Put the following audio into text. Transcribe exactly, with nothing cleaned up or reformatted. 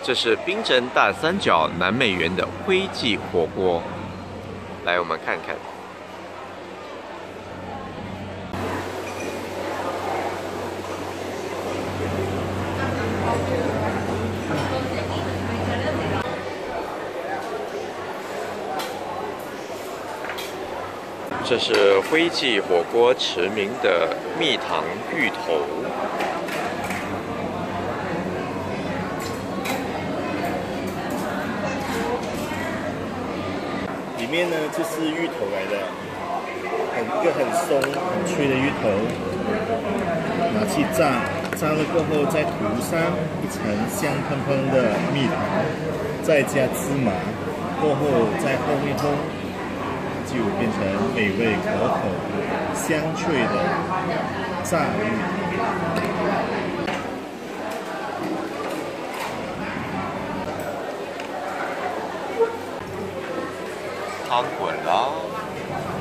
这是槟城大三角南美园的灰记火锅，来我们看看。这是灰记火锅驰名的蜜糖芋头。 里面呢就是芋头来的，很一个很松很脆的芋头，拿去炸，炸了过后再涂上一层香喷喷的蜜糖，再加芝麻，过后再烘一烘，就变成美味可口、香脆的炸芋头。 汤滚了，